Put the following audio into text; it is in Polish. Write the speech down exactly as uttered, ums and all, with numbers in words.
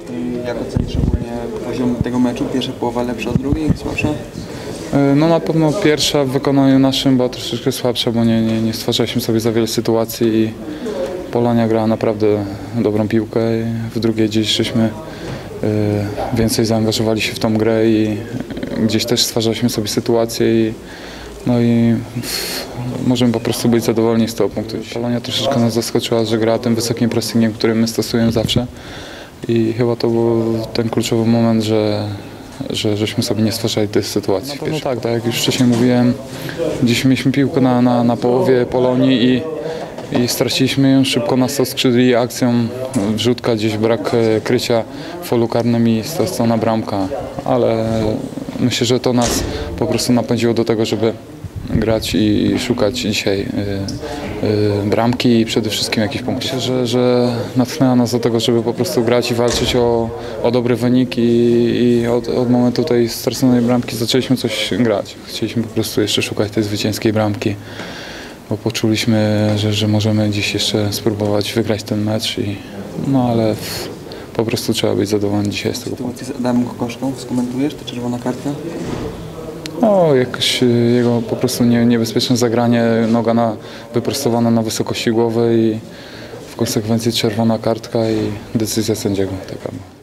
Jak ocenisz ogólnie poziom tego meczu? Pierwsza połowa lepsza od drugiej, słabsza? No na pewno pierwsza w wykonaniu naszym była troszeczkę słabsza, bo nie, nie, nie stwarzaliśmy sobie za wiele sytuacji i Polonia grała naprawdę dobrą piłkę. W drugiej gdzieś żeśmy więcej zaangażowali się w tą grę i gdzieś też stwarzaliśmy sobie sytuację i no i możemy po prostu być zadowoleni z tego punktu. Polonia troszeczkę nas zaskoczyła, że grała tym wysokim pressingiem, który my stosujemy zawsze i chyba to był ten kluczowy moment, że że żeśmy sobie nie stwarzali tej sytuacji. Na pewno tak, tak jak już wcześniej mówiłem, dziś mieliśmy piłkę na, na, na połowie Polonii i, i straciliśmy ją, szybko nas oskrzydli akcją, wrzutka, gdzieś brak krycia w polu karnym i stracona bramka, ale myślę, że to nas po prostu napędziło do tego, żeby grać i szukać dzisiaj y, y, bramki i przede wszystkim jakichś punktów. Myślę, że, że natchnęła nas do tego, żeby po prostu grać i walczyć o, o dobry wynik i, i od, od momentu tej straconej bramki zaczęliśmy coś grać. Chcieliśmy po prostu jeszcze szukać tej zwycięskiej bramki, bo poczuliśmy, że, że możemy dziś jeszcze spróbować wygrać ten mecz, i, no ale w, po prostu trzeba być zadowolony dzisiaj z tego punktu. Sytuację z Adamem Kokoszką skomentujesz? To czerwona kartka? No, jakoś jego po prostu nie, niebezpieczne zagranie, noga na, wyprostowana na wysokości głowy i w konsekwencji czerwona kartka i decyzja sędziego. Taka.